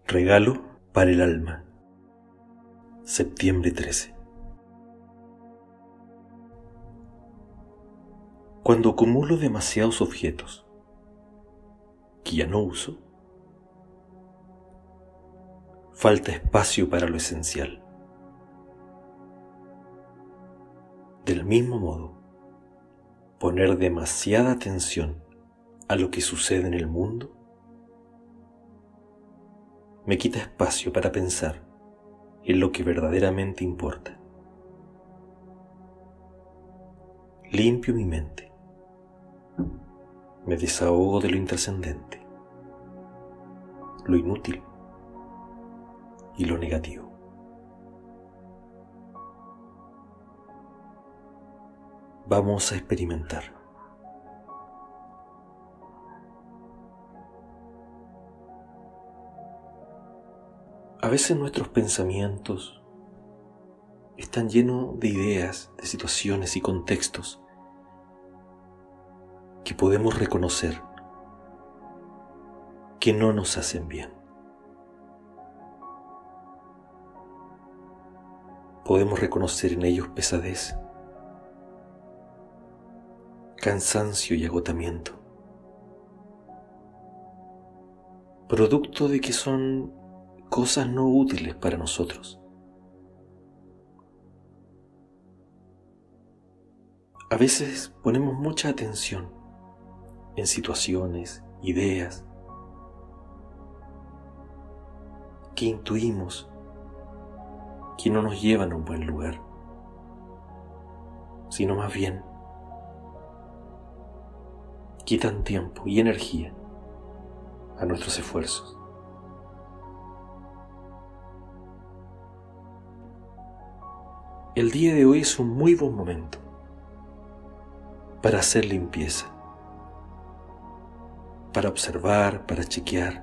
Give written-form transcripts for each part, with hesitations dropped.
Regalo para el alma. Septiembre 13. Cuando acumulo demasiados objetos que ya no uso, falta espacio para lo esencial. Del mismo modo, poner demasiada atención a lo que sucede en el mundo me quita espacio para pensar en lo que verdaderamente importa. Limpio mi mente. Me desahogo de lo intrascendente, lo inútil y lo negativo. Vamos a experimentar. A veces nuestros pensamientos están llenos de ideas, de situaciones y contextos que podemos reconocer que no nos hacen bien. Podemos reconocer en ellos pesadez, cansancio y agotamiento, producto de que son cosas no útiles para nosotros. A veces ponemos mucha atención en situaciones, ideas que intuimos que no nos llevan a un buen lugar, sino más bien quitan tiempo y energía a nuestros esfuerzos. El día de hoy es un muy buen momento para hacer limpieza, para observar, para chequear,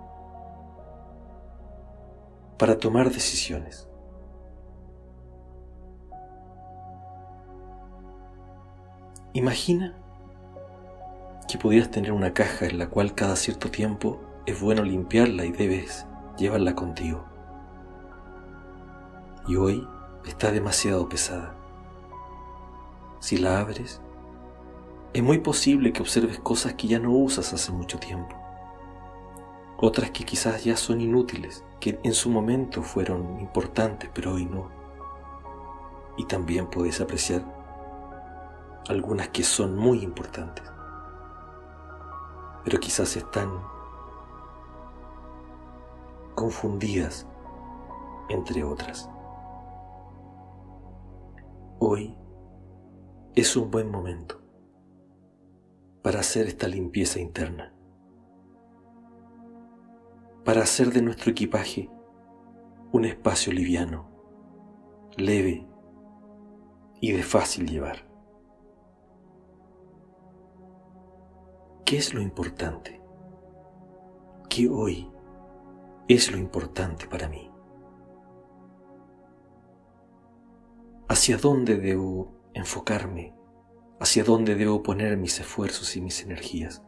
para tomar decisiones. Imagina que pudieras tener una caja en la cual cada cierto tiempo es bueno limpiarla y debes llevarla contigo. Y hoy está demasiado pesada. Si la abres, es muy posible que observes cosas que ya no usas hace mucho tiempo, otras que quizás ya son inútiles, que en su momento fueron importantes pero hoy no. Y también puedes apreciar algunas que son muy importantes, pero quizás están confundidas entre otras. Hoy es un buen momento para hacer esta limpieza interna, para hacer de nuestro equipaje un espacio liviano, leve y de fácil llevar. ¿Qué es lo importante? ¿Qué hoy es lo importante para mí? ¿Hacia dónde debo enfocarme? ¿Hacia dónde debo poner mis esfuerzos y mis energías?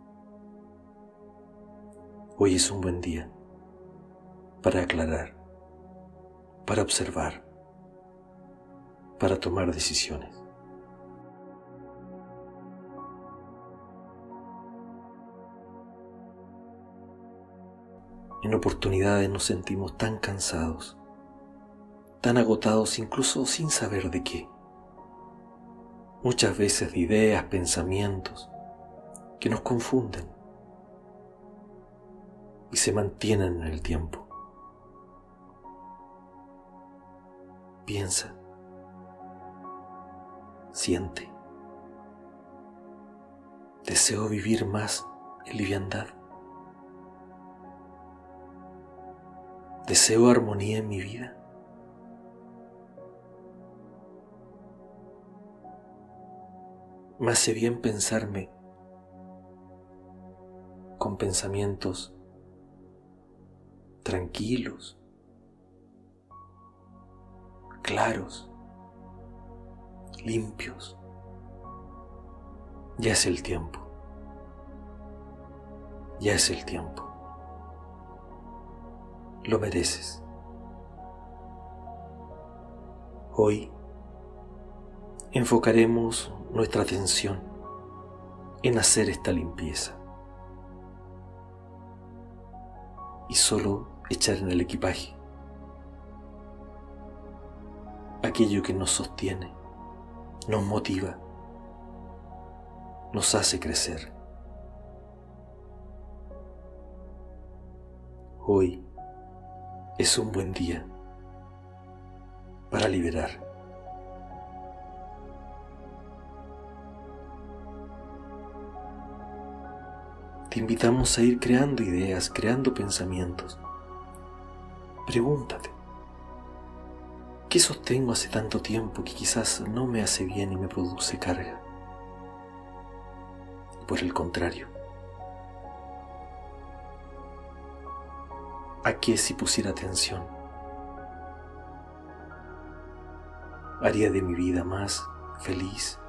Hoy es un buen día para aclarar, para observar, para tomar decisiones. En oportunidades nos sentimos tan cansados, tan agotados incluso sin saber de qué. Muchas veces de ideas, pensamientos que nos confunden y se mantienen en el tiempo. Piensa, siente. Deseo vivir más en liviandad. Deseo armonía en mi vida. Me hace bien pensarme con pensamientos tranquilos, claros, limpios. Ya es el tiempo. Ya es el tiempo. Lo mereces. Hoy enfocaremos nuestra atención en hacer esta limpieza y solo echar en el equipaje aquello que nos sostiene, nos motiva, nos hace crecer. Hoy es un buen día para liberar. Te invitamos a ir creando ideas, creando pensamientos. Pregúntate, ¿qué sostengo hace tanto tiempo que quizás no me hace bien y me produce carga? Y por el contrario, ¿a qué si pusiera atención haría de mi vida más feliz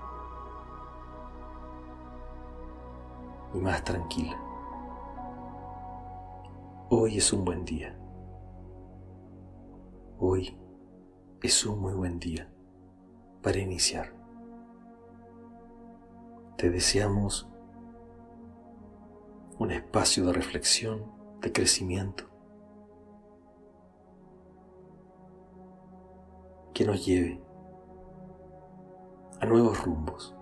y más tranquila? Hoy es un buen día. Hoy es un muy buen día para iniciar. Te deseamos un espacio de reflexión, de crecimiento, que nos lleve a nuevos rumbos,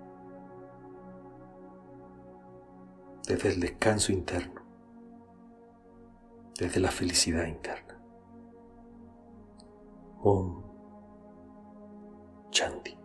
desde el descanso interno, desde la felicidad interna. Om Shanti.